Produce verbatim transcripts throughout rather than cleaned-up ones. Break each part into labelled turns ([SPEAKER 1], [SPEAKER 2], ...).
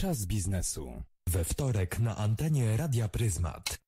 [SPEAKER 1] Czas biznesu. We wtorek na antenie Radia Pryzmat.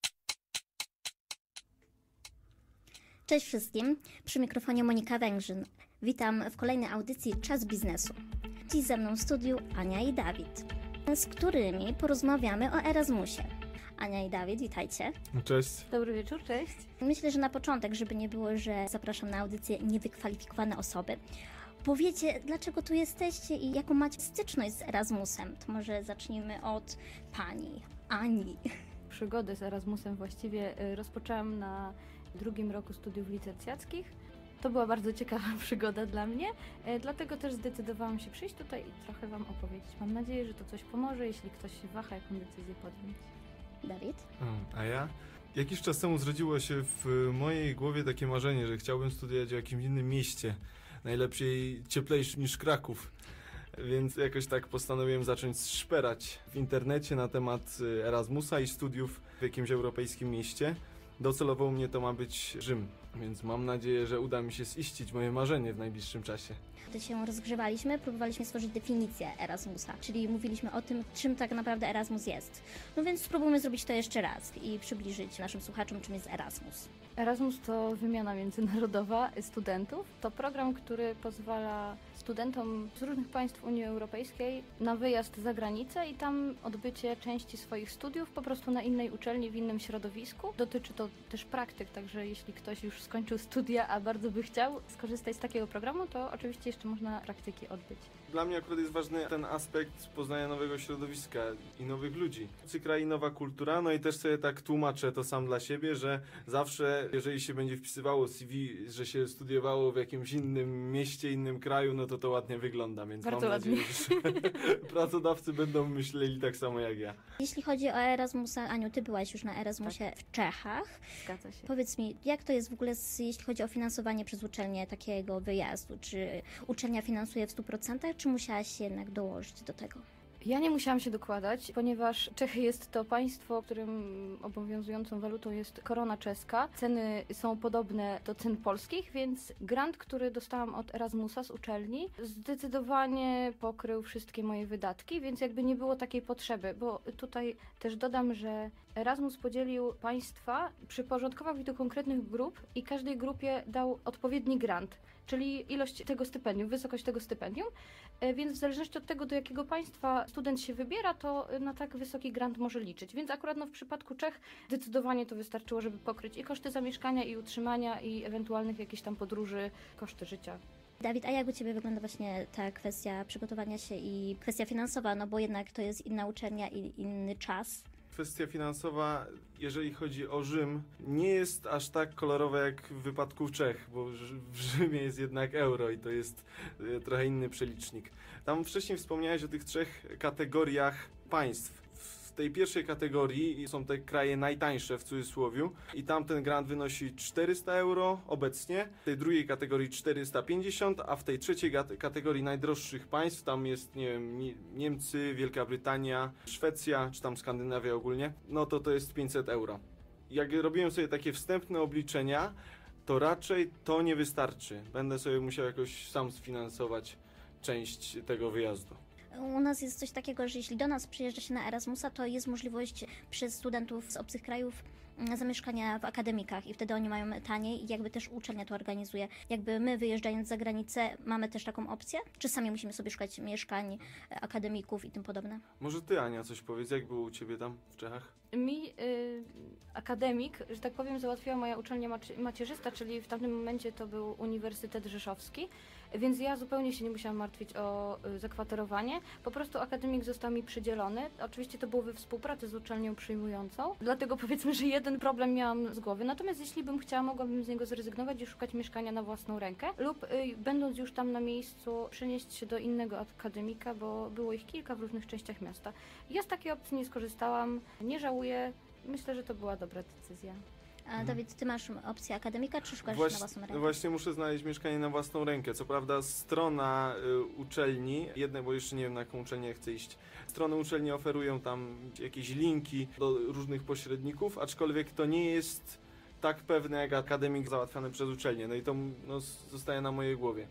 [SPEAKER 2] Cześć wszystkim, przy mikrofonie Monika Węgrzyn. Witam w kolejnej audycji Czas biznesu. Dziś ze mną w studiu Ania i Dawid, z którymi porozmawiamy o Erasmusie. Ania i Dawid, witajcie.
[SPEAKER 3] Cześć.
[SPEAKER 4] Dobry wieczór, cześć.
[SPEAKER 2] Myślę, że na początek, żeby nie było, że zapraszam na audycję niewykwalifikowane osoby, powiecie, dlaczego tu jesteście i jaką macie styczność z Erasmusem. To może zacznijmy od pani Ani.
[SPEAKER 4] Przygodę z Erasmusem właściwie rozpoczęłam na drugim roku studiów licencjackich. To była bardzo ciekawa przygoda dla mnie, dlatego też zdecydowałam się przyjść tutaj i trochę Wam opowiedzieć. Mam nadzieję, że to coś pomoże, jeśli ktoś się waha, jaką decyzję podjąć.
[SPEAKER 2] Dawid?
[SPEAKER 3] A ja? Jakiś czas temu zrodziło się w mojej głowie takie marzenie, że chciałbym studiować w jakimś innym mieście, najlepiej cieplejszym niż Kraków. Więc jakoś tak postanowiłem zacząć szperać w internecie na temat Erasmusa i studiów w jakimś europejskim mieście. Docelowo u mnie to ma być Rzym, więc mam nadzieję, że uda mi się ziścić moje marzenie w najbliższym czasie.
[SPEAKER 2] Gdy się rozgrzewaliśmy, próbowaliśmy stworzyć definicję Erasmusa, czyli mówiliśmy o tym, czym tak naprawdę Erasmus jest. No więc spróbujmy zrobić to jeszcze raz i przybliżyć naszym słuchaczom, czym jest Erasmus.
[SPEAKER 4] Erasmus to wymiana międzynarodowa studentów. To program, który pozwala studentom z różnych państw Unii Europejskiej na wyjazd za granicę i tam odbycie części swoich studiów po prostu na innej uczelni, w innym środowisku. Dotyczy to też praktyk, także jeśli ktoś już skończył studia, a bardzo by chciał skorzystać z takiego programu, to oczywiście jeszcze można praktyki odbyć.
[SPEAKER 3] Dla mnie akurat jest ważny ten aspekt poznania nowego środowiska i nowych ludzi. Obcy kraj, nowa kultura, no i też sobie tak tłumaczę to sam dla siebie, że zawsze, jeżeli się będzie wpisywało C V, że się studiowało w jakimś innym mieście, innym kraju, no to to ładnie wygląda, więc
[SPEAKER 4] bardzo
[SPEAKER 3] mam
[SPEAKER 4] ładnie.
[SPEAKER 3] nadzieję, że pracodawcy będą myśleli tak samo jak ja.
[SPEAKER 2] Jeśli chodzi o Erasmusa, Aniu, ty byłaś już na Erasmusie tak. w Czechach.
[SPEAKER 4] Zgadza się.
[SPEAKER 2] Powiedz mi, jak to jest w ogóle, z, jeśli chodzi o finansowanie przez uczelnię takiego wyjazdu? Czy uczelnia finansuje w stu procentach, czy musiałaś się jednak dołożyć do tego?
[SPEAKER 4] Ja nie musiałam się dokładać, ponieważ Czechy jest to państwo, w którym obowiązującą walutą jest korona czeska. Ceny są podobne do cen polskich, więc grant, który dostałam od Erasmusa z uczelni, zdecydowanie pokrył wszystkie moje wydatki, więc jakby nie było takiej potrzeby, bo tutaj też dodam, że Erasmus podzielił państwa, przyporządkował ich do konkretnych grup i każdej grupie dał odpowiedni grant, czyli ilość tego stypendium, wysokość tego stypendium, więc w zależności od tego, do jakiego państwa student się wybiera, to na tak wysoki grant może liczyć. Więc akurat no, w przypadku Czech zdecydowanie to wystarczyło, żeby pokryć i koszty zamieszkania, i utrzymania, i ewentualnych jakichś tam podróży, koszty życia.
[SPEAKER 2] Dawid, a jak u Ciebie wygląda właśnie ta kwestia przygotowania się i kwestia finansowa, no bo jednak to jest inna uczelnia i inny czas?
[SPEAKER 3] Kwestia finansowa, jeżeli chodzi o Rzym, nie jest aż tak kolorowa jak w wypadku Czech, bo w Rzymie jest jednak euro i to jest trochę inny przelicznik. Tam wcześniej wspomniałeś o tych trzech kategoriach państw. W tej pierwszej kategorii są te kraje najtańsze w cudzysłowiu i tam ten grant wynosi czterysta euro obecnie, w tej drugiej kategorii czterysta pięćdziesiąt, a w tej trzeciej kategorii najdroższych państw, tam jest, nie wiem, Niemcy, Wielka Brytania, Szwecja, czy tam Skandynawia ogólnie, no to to jest pięćset euro. Jak robiłem sobie takie wstępne obliczenia, to raczej to nie wystarczy. Będę sobie musiał jakoś sam sfinansować część tego wyjazdu.
[SPEAKER 2] U nas jest coś takiego, że jeśli do nas przyjeżdża się na Erasmusa, to jest możliwość przez studentów z obcych krajów zamieszkania w akademikach i wtedy oni mają taniej i jakby też uczelnia to organizuje. Jakby my wyjeżdżając za granicę mamy też taką opcję? Czy sami musimy sobie szukać mieszkań, akademików i tym podobne?
[SPEAKER 3] Może ty, Ania, coś powiedz, jak było u ciebie tam w Czechach?
[SPEAKER 4] Mi y, akademik, że tak powiem, załatwiła moja uczelnia macie, macierzysta, czyli w tamtym momencie to był Uniwersytet Rzeszowski, więc ja zupełnie się nie musiałam martwić o y, zakwaterowanie. Po prostu akademik został mi przydzielony. Oczywiście to było we współpracy z uczelnią przyjmującą, dlatego powiedzmy, że jeden problem miałam z głowy. Natomiast jeśli bym chciała, mogłabym z niego zrezygnować i szukać mieszkania na własną rękę lub y, będąc już tam na miejscu przenieść się do innego akademika, bo było ich kilka w różnych częściach miasta. Ja z takiej opcji nie skorzystałam, nie żałuję. Myślę, że to była dobra decyzja.
[SPEAKER 2] A Dawid, ty masz opcję akademika, czy szukasz
[SPEAKER 3] Właśnie,
[SPEAKER 2] na własną rękę?
[SPEAKER 3] Właśnie muszę znaleźć mieszkanie na własną rękę. Co prawda strona y, uczelni, jednej, bo jeszcze nie wiem, na jaką uczelnię chcę iść, strony uczelni oferują tam jakieś linki do różnych pośredników, aczkolwiek to nie jest tak pewne jak akademik załatwiany przez uczelnię. No i to no, zostaje na mojej głowie.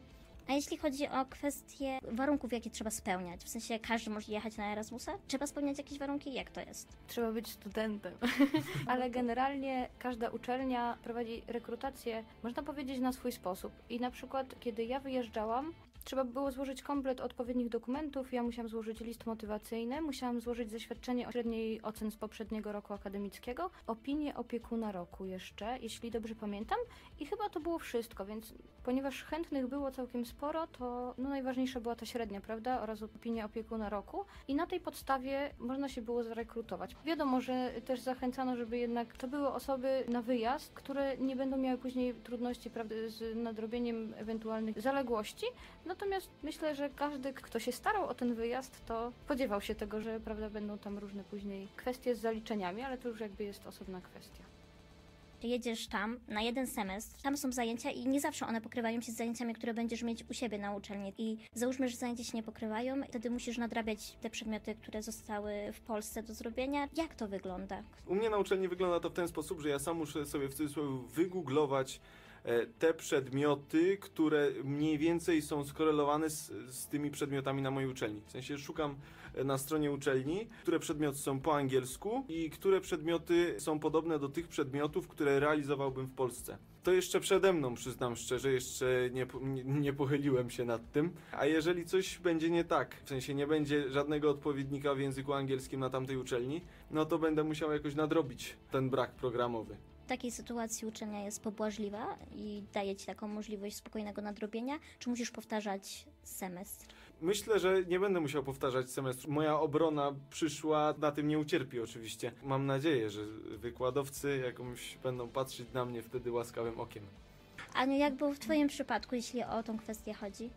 [SPEAKER 2] A jeśli chodzi o kwestie warunków, jakie trzeba spełniać, w sensie każdy może jechać na Erasmusa? Trzeba spełniać jakieś warunki? Jak to jest?
[SPEAKER 4] Trzeba być studentem. Ale generalnie każda uczelnia prowadzi rekrutację, można powiedzieć, na swój sposób. I na przykład, kiedy ja wyjeżdżałam, trzeba było złożyć komplet odpowiednich dokumentów. Ja musiałam złożyć list motywacyjny, musiałam złożyć zaświadczenie o średniej ocen z poprzedniego roku akademickiego, opinię opiekuna roku jeszcze, jeśli dobrze pamiętam. I chyba to było wszystko, więc ponieważ chętnych było całkiem sporo, to no najważniejsza była ta średnia, prawda, oraz opinia opiekuna roku. I na tej podstawie można się było zarekrutować. Wiadomo, że też zachęcano, żeby jednak to były osoby na wyjazd, które nie będą miały później trudności, prawda, z nadrobieniem ewentualnych zaległości. Natomiast myślę, że każdy, kto się starał o ten wyjazd, to spodziewał się tego, że prawda, będą tam różne później kwestie z zaliczeniami, ale to już jakby jest osobna kwestia.
[SPEAKER 2] Jedziesz tam na jeden semestr, tam są zajęcia i nie zawsze one pokrywają się z zajęciami, które będziesz mieć u siebie na uczelni. I załóżmy, że zajęcia się nie pokrywają, wtedy musisz nadrabiać te przedmioty, które zostały w Polsce do zrobienia. Jak to wygląda?
[SPEAKER 3] U mnie na uczelni wygląda to w ten sposób, że ja sam muszę sobie w cudzysłowie wygooglować te przedmioty, które mniej więcej są skorelowane z, z tymi przedmiotami na mojej uczelni. W sensie szukam na stronie uczelni, które przedmioty są po angielsku i które przedmioty są podobne do tych przedmiotów, które realizowałbym w Polsce. To jeszcze przede mną, przyznam szczerze, jeszcze nie, nie, nie pochyliłem się nad tym. A jeżeli coś będzie nie tak, w sensie nie będzie żadnego odpowiednika w języku angielskim na tamtej uczelni, no to będę musiał jakoś nadrobić ten brak programowy.
[SPEAKER 2] W takiej sytuacji uczelnia jest pobłażliwa i daje ci taką możliwość spokojnego nadrobienia, czy musisz powtarzać semestr?
[SPEAKER 3] Myślę, że nie będę musiał powtarzać semestru. Moja obrona przyszła, na tym nie ucierpi oczywiście. Mam nadzieję, że wykładowcy jakąś będą patrzeć na mnie wtedy łaskawym okiem.
[SPEAKER 2] Aniu, jak było w twoim przypadku, jeśli o tą kwestię chodzi?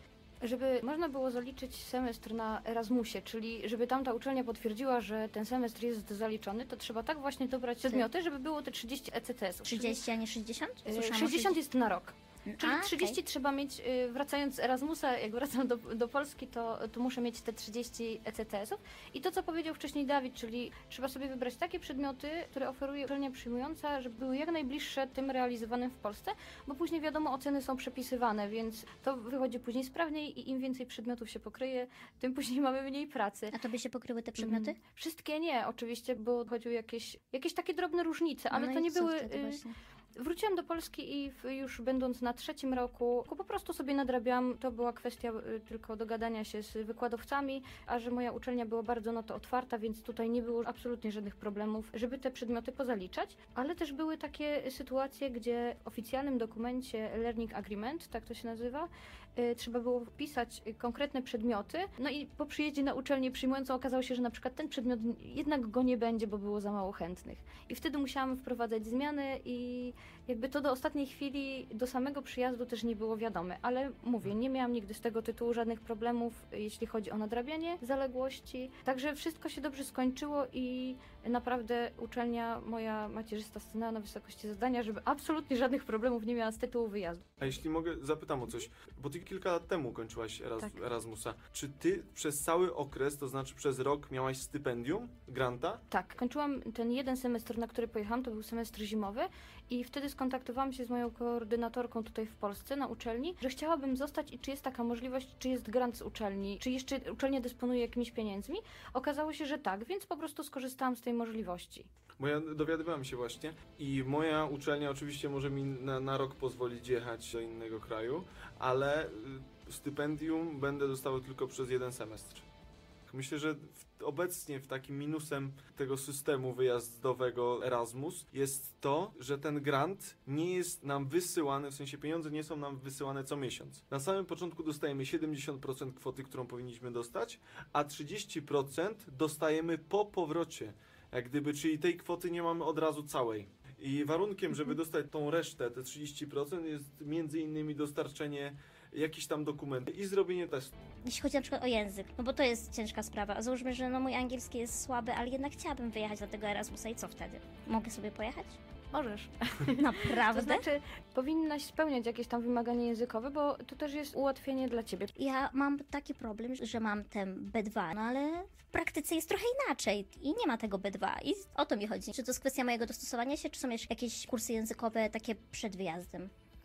[SPEAKER 4] Żeby można było zaliczyć semestr na Erasmusie, czyli żeby tamta uczelnia potwierdziła, że ten semestr jest zaliczony, to trzeba tak właśnie dobrać przedmioty, żeby było te trzydzieści E C T S-ów.
[SPEAKER 2] trzydzieści, a nie sześćdziesiąt?
[SPEAKER 4] Czyli, e, sześćdziesiąt jest na rok. Czyli
[SPEAKER 2] A,
[SPEAKER 4] trzydzieści
[SPEAKER 2] okay.
[SPEAKER 4] trzeba mieć, y, wracając z Erasmusa, jak wracam do, do Polski, to, to muszę mieć te trzydzieści E C T S-ów. I to, co powiedział wcześniej Dawid, czyli trzeba sobie wybrać takie przedmioty, które oferuje uczelnia przyjmująca, żeby były jak najbliższe tym realizowanym w Polsce, bo później wiadomo, oceny są przepisywane, więc to wychodzi później sprawniej i im więcej przedmiotów się pokryje, tym później mamy mniej pracy.
[SPEAKER 2] A tobie się pokryły te przedmioty?
[SPEAKER 4] Mm, wszystkie nie, oczywiście, bo chodziły jakieś, jakieś takie drobne różnice, ale
[SPEAKER 2] no
[SPEAKER 4] to nie
[SPEAKER 2] co
[SPEAKER 4] były...
[SPEAKER 2] wtedy właśnie?
[SPEAKER 4] Wróciłam do Polski i w, już będąc na trzecim roku, po prostu sobie nadrabiałam. To była kwestia y, tylko dogadania się z wykładowcami, a że moja uczelnia była bardzo na to otwarta, więc tutaj nie było absolutnie żadnych problemów, żeby te przedmioty pozaliczać. Ale też były takie sytuacje, gdzie w oficjalnym dokumencie Learning Agreement, tak to się nazywa, y, trzeba było wpisać konkretne przedmioty. No i po przyjeździe na uczelnię przyjmującą okazało się, że na przykład ten przedmiot jednak go nie będzie, bo było za mało chętnych. I wtedy musiałam wprowadzać zmiany i jakby to do ostatniej chwili, do samego przyjazdu też nie było wiadome, ale mówię, nie miałam nigdy z tego tytułu żadnych problemów, jeśli chodzi o nadrabianie zaległości, także wszystko się dobrze skończyło i naprawdę uczelnia moja macierzysta stanęła na wysokości zadania, żeby absolutnie żadnych problemów nie miała z tytułu wyjazdu.
[SPEAKER 3] A jeśli mogę, zapytam o coś, bo ty kilka lat temu kończyłaś Eras-
[SPEAKER 4] Tak.
[SPEAKER 3] Erasmusa. Czy ty przez cały okres, to znaczy przez rok, miałaś stypendium, granta?
[SPEAKER 4] Tak, kończyłam ten jeden semestr, na który pojechałam, to był semestr zimowy i wtedy skontaktowałam się z moją koordynatorką tutaj w Polsce na uczelni, że chciałabym zostać i czy jest taka możliwość, czy jest grant z uczelni, czy jeszcze uczelnia dysponuje jakimiś pieniędzmi. Okazało się, że tak, więc po prostu skorzystałam z tej możliwości.
[SPEAKER 3] Bo ja dowiadywałem się właśnie i moja uczelnia oczywiście może mi na, na rok pozwolić jechać do innego kraju, ale y, stypendium będę dostawał tylko przez jeden semestr. Myślę, że w, obecnie w takim minusem tego systemu wyjazdowego Erasmus jest to, że ten grant nie jest nam wysyłany, w sensie pieniądze nie są nam wysyłane co miesiąc. Na samym początku dostajemy siedemdziesiąt procent kwoty, którą powinniśmy dostać, a trzydzieści procent dostajemy po powrocie. Jak gdyby, czyli tej kwoty nie mamy od razu całej. I warunkiem, żeby dostać tą resztę, te trzydzieści procent, jest między innymi dostarczenie jakichś tam dokumentów i zrobienie testu.
[SPEAKER 2] Jeśli chodzi na przykład o język, no bo to jest ciężka sprawa. Załóżmy, że no mój angielski jest słaby, ale jednak chciałabym wyjechać do tego Erasmusa i co wtedy? Mogę sobie pojechać?
[SPEAKER 4] Możesz.
[SPEAKER 2] Naprawdę?
[SPEAKER 4] To znaczy, powinnaś spełniać jakieś tam wymagania językowe, bo to też jest ułatwienie dla ciebie.
[SPEAKER 2] Ja mam taki problem, że mam ten B dwa, no ale w praktyce jest trochę inaczej i nie ma tego B dwa i o to mi chodzi. Czy to jest kwestia mojego dostosowania się, czy są jeszcze jakieś kursy językowe takie przed wyjazdem?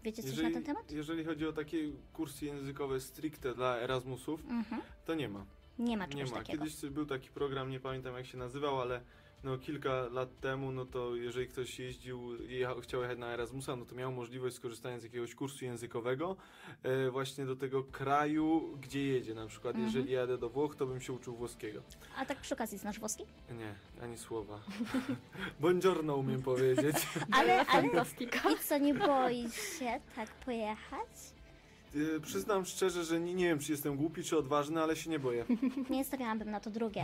[SPEAKER 2] Wiecie coś
[SPEAKER 3] Jeżeli,
[SPEAKER 2] na ten temat?
[SPEAKER 3] jeżeli chodzi o takie kursy językowe stricte dla Erasmusów,
[SPEAKER 2] Mhm.
[SPEAKER 3] to nie ma.
[SPEAKER 2] Nie ma
[SPEAKER 3] Nie
[SPEAKER 2] czegoś
[SPEAKER 3] ma.
[SPEAKER 2] takiego.
[SPEAKER 3] Kiedyś był taki program, nie pamiętam jak się nazywał, ale no kilka lat temu, no to jeżeli ktoś jeździł, jechał, chciał jechać na Erasmusa, no to miał możliwość skorzystania z jakiegoś kursu językowego e, właśnie do tego kraju, gdzie jedzie. Na przykład
[SPEAKER 2] Mhm.
[SPEAKER 3] jeżeli jadę do Włoch, to bym się uczył włoskiego.
[SPEAKER 2] A tak przy okazji znasz włoski?
[SPEAKER 3] Nie, ani słowa. Buongiorno umiem powiedzieć.
[SPEAKER 2] Ale, ale
[SPEAKER 4] Fantastyka.
[SPEAKER 2] i co, nie boisz się tak pojechać?
[SPEAKER 3] E, przyznam szczerze, że nie, nie wiem, czy jestem głupi, czy odważny, ale się nie boję.
[SPEAKER 2] Nie stawiałabym na to drugie.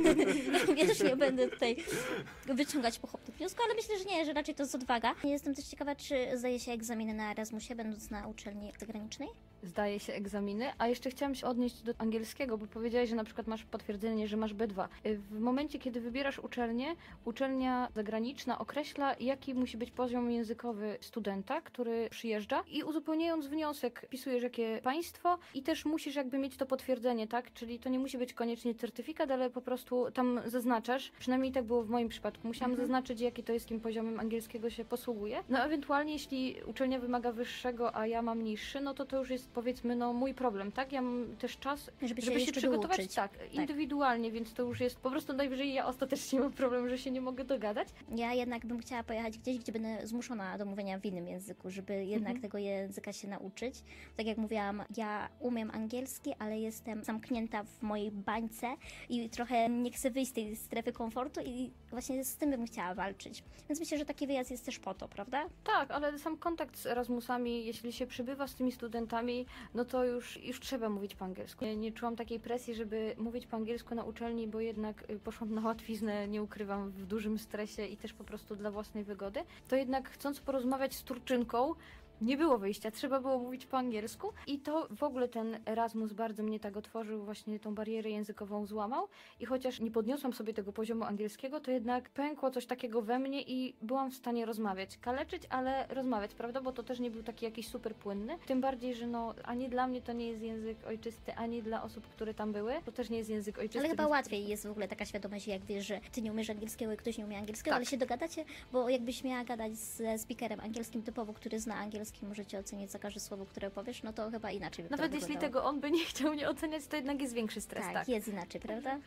[SPEAKER 2] Wiesz, nie będę tutaj wyciągać pochopnych wniosków, ale myślę, że nie, że raczej to jest odwaga. Jestem też ciekawa, czy zdaje się egzaminy na Erasmusie, będąc na uczelni zagranicznej?
[SPEAKER 4] Zdaje się egzaminy, a jeszcze chciałam się odnieść do angielskiego, bo powiedziałeś, że na przykład masz potwierdzenie, że masz B dwa. W momencie, kiedy wybierasz uczelnię, uczelnia zagraniczna określa, jaki musi być poziom językowy studenta, który przyjeżdża i uzupełniając wniosek, wpisujesz jakie państwo i też musisz jakby mieć to potwierdzenie, tak? Czyli to nie musi być koniecznie certyfikat, ale po prostu tam zaznaczasz, przynajmniej tak było w moim przypadku, musiałam
[SPEAKER 2] Mhm.
[SPEAKER 4] zaznaczyć, jaki to jest, jakim poziomem angielskiego się posługuje. No ewentualnie, jeśli uczelnia wymaga wyższego, a ja mam niższy, no to to już jest powiedzmy no mój problem, tak? Ja mam też czas,
[SPEAKER 2] Żeby się
[SPEAKER 4] żeby się
[SPEAKER 2] jeszcze
[SPEAKER 4] przygotować
[SPEAKER 2] douczyć.
[SPEAKER 4] tak, indywidualnie, więc to już jest po prostu najwyżej ja ostatecznie mam problem, że się nie mogę dogadać.
[SPEAKER 2] Ja jednak bym chciała pojechać gdzieś, gdzie będę zmuszona do mówienia w innym języku, żeby jednak
[SPEAKER 4] Mhm.
[SPEAKER 2] tego języka się nauczyć. Tak jak mówiłam, ja umiem angielski, ale jestem zamknięta w mojej bańce i trochę nie chcę wyjść z tej strefy komfortu i właśnie z tym bym chciała walczyć. Więc myślę, że taki wyjazd jest też po to, prawda?
[SPEAKER 4] Tak, ale sam kontakt z Erasmusami, jeśli się przybywa z tymi studentami, no to już, już trzeba mówić po angielsku. Nie, nie czułam takiej presji, żeby mówić po angielsku na uczelni, bo jednak y, poszłam na łatwiznę, nie ukrywam, w dużym stresie i też po prostu dla własnej wygody. To jednak chcąc porozmawiać z Turczynką, nie było wyjścia, trzeba było mówić po angielsku i to w ogóle ten Erasmus bardzo mnie tak otworzył, właśnie tą barierę językową złamał i chociaż nie podniosłam sobie tego poziomu angielskiego, to jednak pękło coś takiego we mnie i byłam w stanie rozmawiać, kaleczyć, ale rozmawiać, prawda, bo to też nie był taki jakiś super płynny, tym bardziej, że no ani dla mnie to nie jest język ojczysty, ani dla osób, które tam były, to też nie jest język ojczysty.
[SPEAKER 2] Ale chyba
[SPEAKER 4] więc-
[SPEAKER 2] łatwiej jest w ogóle taka świadomość, jak wiesz, że ty nie umiesz angielskiego i ktoś nie umie angielskiego,
[SPEAKER 4] Tak.
[SPEAKER 2] ale się dogadacie, bo jakbyś miała gadać ze speakerem angielskim typowo, który zna angielski, możecie ocenić za każde słowo, które powiesz, no to chyba inaczej by to
[SPEAKER 4] Nawet jeśli
[SPEAKER 2] wyglądało.
[SPEAKER 4] tego on by nie chciał mnie oceniać, to jednak jest większy stres,
[SPEAKER 2] tak,
[SPEAKER 4] tak.
[SPEAKER 2] jest inaczej, prawda?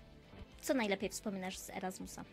[SPEAKER 2] Co najlepiej wspominasz z Erasmusa?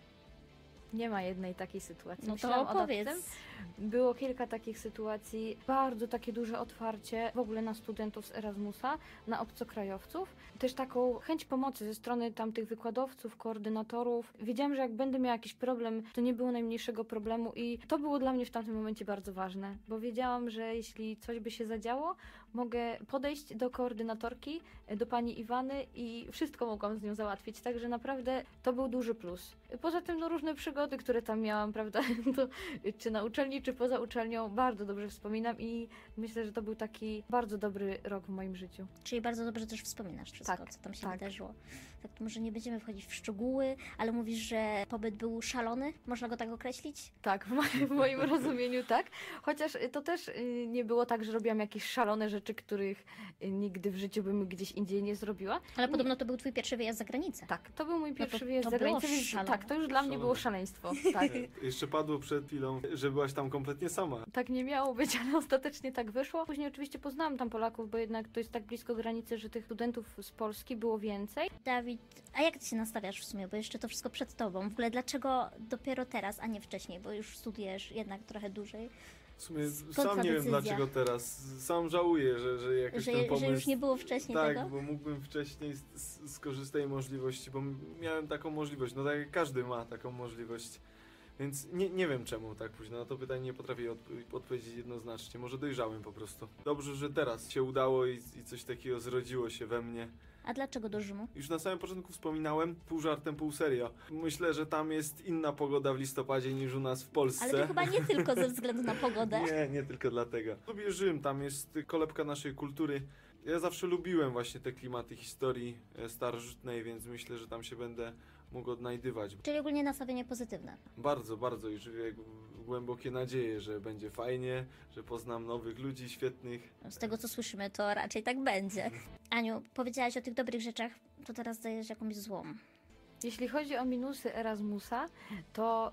[SPEAKER 4] Nie ma jednej takiej sytuacji.
[SPEAKER 2] No to
[SPEAKER 4] Myślałam o
[SPEAKER 2] opowiedz.
[SPEAKER 4] tym. Było kilka takich sytuacji, bardzo takie duże otwarcie w ogóle na studentów z Erasmusa, na obcokrajowców. Też taką chęć pomocy ze strony tamtych wykładowców, koordynatorów. Wiedziałam, że jak będę miała jakiś problem, to nie było najmniejszego problemu i to było dla mnie w tamtym momencie bardzo ważne, bo wiedziałam, że jeśli coś by się zadziało, mogę podejść do koordynatorki, do pani Iwany i wszystko mogłam z nią załatwić, także naprawdę to był duży plus. Poza tym no, różne przygody, które tam miałam, prawda, to, czy na uczelni, czy poza uczelnią, bardzo dobrze wspominam i myślę, że to był taki bardzo dobry rok w moim życiu.
[SPEAKER 2] Czyli bardzo dobrze też wspominasz wszystko,
[SPEAKER 4] Tak,
[SPEAKER 2] co tam się
[SPEAKER 4] tak.
[SPEAKER 2] wydarzyło. Tak, to może nie będziemy wchodzić w szczegóły, ale mówisz, że pobyt był szalony? Można go tak określić?
[SPEAKER 4] Tak, w moim, w moim rozumieniu tak. Chociaż y, to też y, nie było tak, że robiłam jakieś szalone rzeczy, których y, nigdy w życiu bym gdzieś indziej nie zrobiła.
[SPEAKER 2] Ale podobno to był twój pierwszy wyjazd za granicę.
[SPEAKER 4] Tak, to był mój
[SPEAKER 2] to-
[SPEAKER 4] pierwszy
[SPEAKER 2] to
[SPEAKER 4] wyjazd za
[SPEAKER 2] było
[SPEAKER 4] granicę, więc
[SPEAKER 2] szalone.
[SPEAKER 4] tak, to już dla mnie
[SPEAKER 3] Szalone.
[SPEAKER 4] było szaleństwo. Tak.
[SPEAKER 3] Jeszcze padło przed chwilą, że byłaś tam kompletnie sama.
[SPEAKER 4] Tak nie miało być, ale ostatecznie tak wyszło. Później oczywiście poznałam tam Polaków, bo jednak to jest tak blisko granicy, że tych studentów z Polski było więcej.
[SPEAKER 2] Dawid, a jak ty się nastawiasz w sumie, bo jeszcze to wszystko przed tobą? W ogóle dlaczego dopiero teraz, a nie wcześniej, bo już studujesz jednak trochę dłużej,
[SPEAKER 3] W sumie
[SPEAKER 2] Skąd
[SPEAKER 3] sam
[SPEAKER 2] ta
[SPEAKER 3] nie wiem
[SPEAKER 2] decyzja?
[SPEAKER 3] dlaczego teraz. Sam żałuję, że, że jakoś
[SPEAKER 2] że,
[SPEAKER 3] ten pomysł...
[SPEAKER 2] że już nie było wcześniej
[SPEAKER 3] tak,
[SPEAKER 2] tego?
[SPEAKER 3] bo mógłbym wcześniej s- s- skorzystać z tej możliwości, bo miałem taką możliwość, no tak jak każdy ma taką możliwość. Więc nie, nie wiem czemu tak późno, na to pytanie nie potrafię odp- odpowiedzieć jednoznacznie, może dojrzałem po prostu. Dobrze, że teraz się udało i, i coś takiego zrodziło się we mnie.
[SPEAKER 2] A dlaczego do Rzymu?
[SPEAKER 3] Już na samym początku wspominałem, pół żartem, pół serio. Myślę, że tam jest inna pogoda w listopadzie niż u nas w Polsce.
[SPEAKER 2] Ale to chyba nie tylko ze względu na pogodę.
[SPEAKER 3] Nie, nie tylko dlatego. Lubię Rzym, tam jest kolebka naszej kultury. Ja zawsze lubiłem właśnie te klimaty historii e, starożytnej, więc myślę, że tam się będę mógł odnajdywać.
[SPEAKER 2] Czyli ogólnie nastawienie pozytywne.
[SPEAKER 3] Bardzo, bardzo i żywię głębokie nadzieje, że będzie fajnie, że poznam nowych ludzi świetnych.
[SPEAKER 2] Z tego co słyszymy, to raczej tak będzie. Aniu, powiedziałaś o tych dobrych rzeczach, to teraz dajesz jakąś złą.
[SPEAKER 4] Jeśli chodzi o minusy Erasmusa, to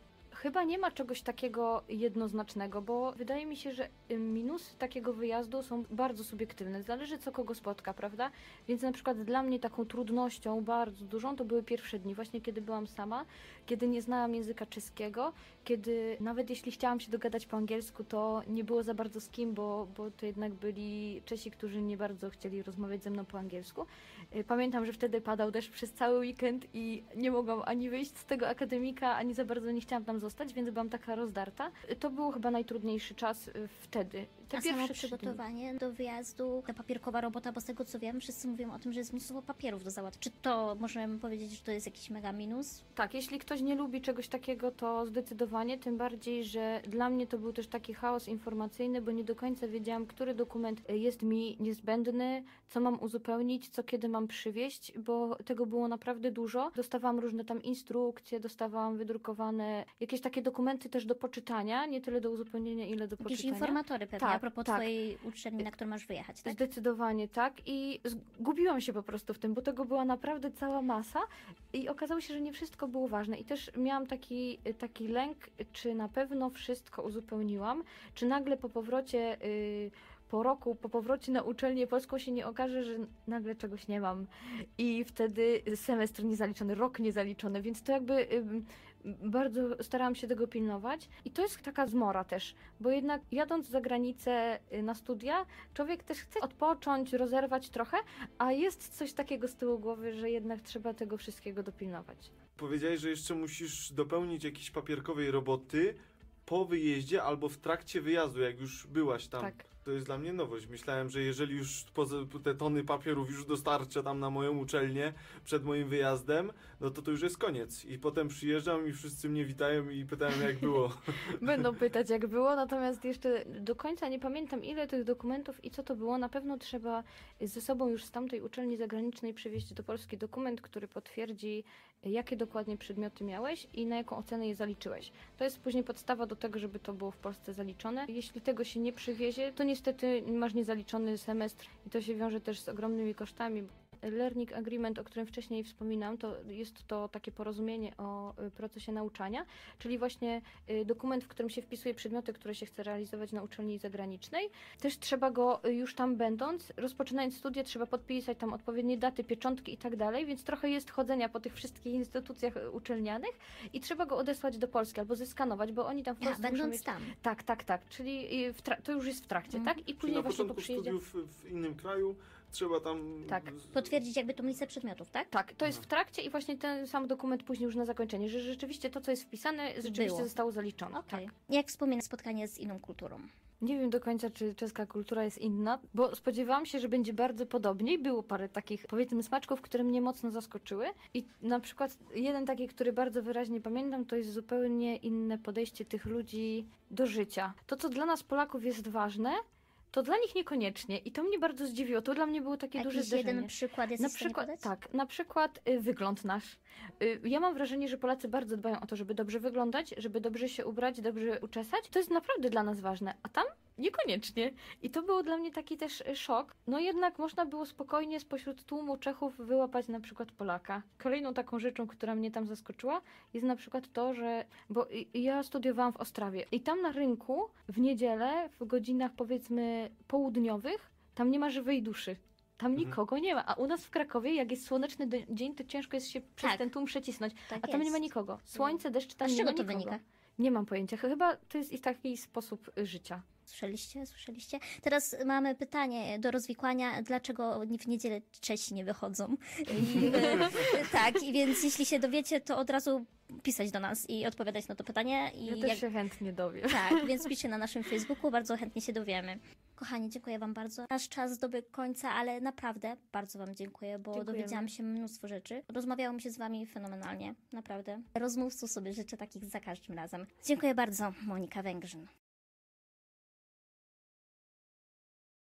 [SPEAKER 4] Chyba nie ma czegoś takiego jednoznacznego, bo wydaje mi się, że y, minusy takiego wyjazdu są bardzo subiektywne. Zależy, co kogo spotka, prawda? Więc na przykład dla mnie taką trudnością bardzo dużą to były pierwsze dni, właśnie kiedy byłam sama, kiedy nie znałam języka czeskiego, kiedy nawet jeśli chciałam się dogadać po angielsku, to nie było za bardzo z kim, bo, bo to jednak byli Czesi, którzy nie bardzo chcieli rozmawiać ze mną po angielsku. Y, Pamiętam, że wtedy padał deszcz przez cały weekend i nie mogłam ani wyjść z tego akademika, ani za bardzo nie chciałam tam zostać, więc byłam taka rozdarta. Y, To był chyba najtrudniejszy czas y, wtedy. Te
[SPEAKER 2] A samo
[SPEAKER 4] pierwsze trzy dni.
[SPEAKER 2] przygotowanie do wyjazdu, ta papierkowa robota, bo z tego co wiem, wszyscy mówią o tym, że jest mnóstwo papierów do załatwienia. Czy to możemy powiedzieć, że to jest jakiś mega minus?
[SPEAKER 4] Tak, jeśli ktoś nie lubi czegoś takiego, to zdecydowanie, tym bardziej, że dla mnie to był też taki chaos informacyjny, bo nie do końca wiedziałam, który dokument jest mi niezbędny, co mam uzupełnić, co kiedy mam przywieźć, bo tego było naprawdę dużo. Dostawałam różne tam instrukcje, dostawałam wydrukowane jakieś takie dokumenty też do poczytania, nie tyle do uzupełnienia, ile do
[SPEAKER 2] Jakieś
[SPEAKER 4] poczytania.
[SPEAKER 2] informatory pewnie,
[SPEAKER 4] Tak,
[SPEAKER 2] a propos
[SPEAKER 4] tak.
[SPEAKER 2] twojej uczelni, na którą masz wyjechać, tak?
[SPEAKER 4] Zdecydowanie tak i zgubiłam się po prostu w tym, bo tego była naprawdę cała masa i okazało się, że nie wszystko było ważne i też miałam taki, taki lęk, czy na pewno wszystko uzupełniłam, czy nagle po powrocie y, po roku, po powrocie na uczelnię polską się nie okaże, że nagle czegoś nie mam i wtedy semestr niezaliczony, rok niezaliczony, więc to jakby y, bardzo starałam się tego pilnować i to jest taka zmora też, bo jednak jadąc za granicę y, na studia, człowiek też chce odpocząć, rozerwać trochę, a jest coś takiego z tyłu głowy, że jednak trzeba tego wszystkiego dopilnować.
[SPEAKER 3] Powiedziałeś, że jeszcze musisz dopełnić jakiejś papierkowej roboty po wyjeździe albo w trakcie wyjazdu, jak już byłaś tam.
[SPEAKER 4] Tak.
[SPEAKER 3] To jest dla mnie nowość. Myślałem, że jeżeli już poza- te tony papierów już dostarczę tam na moją uczelnię przed moim wyjazdem, no to to już jest koniec. I potem przyjeżdżam i wszyscy mnie witają i pytają, jak było.
[SPEAKER 4] Będą pytać, jak było, natomiast jeszcze do końca nie pamiętam, ile tych dokumentów i co to było. Na pewno trzeba ze sobą już z tamtej uczelni zagranicznej przywieźć do Polski dokument, który potwierdzi, jakie dokładnie przedmioty miałeś i na jaką ocenę je zaliczyłeś. To jest później podstawa do tego, żeby to było w Polsce zaliczone. Jeśli tego się nie przywiezie, to niestety masz niezaliczony semestr i to się wiąże też z ogromnymi kosztami. Learning Agreement, o którym wcześniej wspominałam, to jest to takie porozumienie o y, procesie nauczania, czyli właśnie y, dokument, w którym się wpisuje przedmioty, które się chce realizować na uczelni zagranicznej. Też trzeba go y, już tam będąc, rozpoczynając studia, trzeba podpisać tam odpowiednie daty, pieczątki i tak dalej, więc trochę jest chodzenia po tych wszystkich instytucjach y, uczelnianych i trzeba go odesłać do Polski albo zeskanować, bo oni tam w
[SPEAKER 2] A,
[SPEAKER 4] Polsce muszą
[SPEAKER 2] będąc
[SPEAKER 4] mieć...
[SPEAKER 2] tam.
[SPEAKER 4] Tak, tak, tak, czyli y, w tra- to już jest w trakcie,
[SPEAKER 2] Mhm.
[SPEAKER 4] tak? I
[SPEAKER 3] Czyli
[SPEAKER 4] później
[SPEAKER 3] na
[SPEAKER 4] właśnie po
[SPEAKER 3] początku
[SPEAKER 4] przyjeździe...
[SPEAKER 3] studiów w innym kraju trzeba tam...
[SPEAKER 4] Tak.
[SPEAKER 3] z-
[SPEAKER 2] Potwierdzić jakby tą listę przedmiotów, tak?
[SPEAKER 4] Tak, to jest
[SPEAKER 3] Aha.
[SPEAKER 4] w trakcie i właśnie ten sam dokument później już na zakończenie, że rzeczywiście to, co jest wpisane, rzeczywiście
[SPEAKER 2] Było.
[SPEAKER 4] zostało zaliczone.
[SPEAKER 2] Okej.
[SPEAKER 4] Tak.
[SPEAKER 2] Jak wspominasz spotkanie z inną kulturą?
[SPEAKER 4] Nie wiem do końca, czy czeska kultura jest inna, bo spodziewałam się, że będzie bardzo podobnie i było parę takich, powiedzmy, smaczków, które mnie mocno zaskoczyły. I na przykład jeden taki, który bardzo wyraźnie pamiętam, to jest zupełnie inne podejście tych ludzi do życia. To, co dla nas Polaków jest ważne, to dla nich niekoniecznie i to mnie bardzo zdziwiło. To dla mnie było takie duże
[SPEAKER 2] Jakiś
[SPEAKER 4] zderzenie.
[SPEAKER 2] jeden przykład jest
[SPEAKER 4] Na
[SPEAKER 2] w stanie
[SPEAKER 4] przykład,
[SPEAKER 2] podać?
[SPEAKER 4] tak, na przykład y, wygląd nasz. Y, ja mam wrażenie, że Polacy bardzo dbają o to, żeby dobrze wyglądać, żeby dobrze się ubrać, dobrze uczesać. To jest naprawdę dla nas ważne, a tam niekoniecznie. I to był dla mnie taki też y, szok. No jednak można było spokojnie spośród tłumu Czechów wyłapać na przykład Polaka. Kolejną taką rzeczą, która mnie tam zaskoczyła, jest na przykład to, że, bo y, ja studiowałam w Ostrawie i tam na rynku w niedzielę, w godzinach powiedzmy południowych, tam nie ma żywej duszy. Tam
[SPEAKER 3] Mhm.
[SPEAKER 4] nikogo nie ma, a u nas w Krakowie, jak jest słoneczny de- dzień, to ciężko jest się przez
[SPEAKER 2] Tak.
[SPEAKER 4] ten tłum przecisnąć,
[SPEAKER 2] Tak
[SPEAKER 4] a tam nie ma
[SPEAKER 2] jest.
[SPEAKER 4] nikogo. Słońce, deszcz,
[SPEAKER 2] A
[SPEAKER 4] tam
[SPEAKER 2] z
[SPEAKER 4] nie
[SPEAKER 2] czego
[SPEAKER 4] ma
[SPEAKER 2] to
[SPEAKER 4] nikogo.
[SPEAKER 2] wynika?
[SPEAKER 4] Nie mam pojęcia, chyba to jest ich taki sposób y, życia.
[SPEAKER 2] Słyszeliście? Słyszeliście? Teraz mamy pytanie do rozwikłania, dlaczego w niedzielę Czesi nie wychodzą. I, e, tak, i więc jeśli się dowiecie, to od razu pisać do nas i odpowiadać na to pytanie. I
[SPEAKER 4] Ja też
[SPEAKER 2] jak-
[SPEAKER 4] się chętnie dowiem.
[SPEAKER 2] Tak, więc piszcie na naszym Facebooku, bardzo chętnie się dowiemy. Kochani, dziękuję Wam bardzo. Nasz czas dobiegł końca, ale naprawdę bardzo Wam dziękuję, bo
[SPEAKER 4] Dziękujemy.
[SPEAKER 2] dowiedziałam się mnóstwo rzeczy. Rozmawiało mi się z Wami fenomenalnie, naprawdę. Rozmówców sobie życzę takich za każdym razem. Dziękuję bardzo, Monika Węgrzyn.